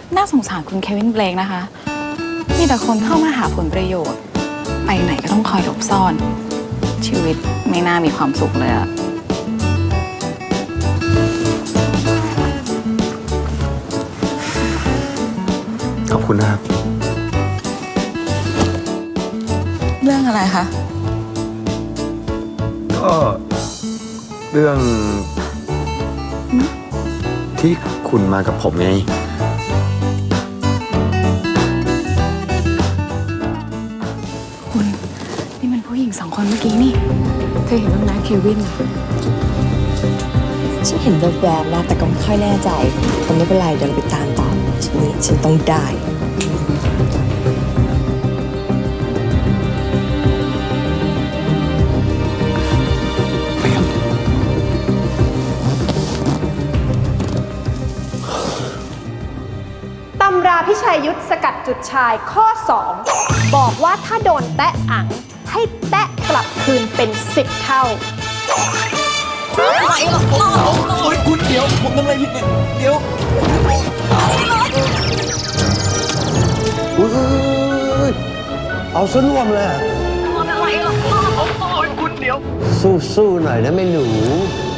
น่าสงสารคุณเควินเบลกนะคะมีแต่คนเข้ามาหาผลประโยชน์ไปไหนก็ต้องคอยหลบซ่อนชีวิตไม่น่ามีความสุขเลยอะขอบคุณนะครับเรื่องอะไรคะก็เรื่องที่คุณมากับผมไงคุณนี่มันผู้หญิง2 คนเมื่อกี้นี่เคยเห็นบ้างนะเควินฉันเห็นแวบๆนะแต่ก็ไม่ค่อยแน่ใจแต่ไม่เป็นไรเดี๋ยวเราไปตามต่อทีนี้ฉันต้องได้ตำราพิชัยยุทธสกัดจุดชายข้อ 2 บอกว่าถ้าโดนแตะอังให้แตะกลับคืนเป็น10 เท่าอะไรหรอโอ้ยคุณเดี๋ยวผมทำอะไรผิดเนี่ยเดี๋ยวเอาซะน่วมเลยอะไรหรอโอ้ยคุณเดี๋ยวสู้ๆหน่อยนะแม่หนู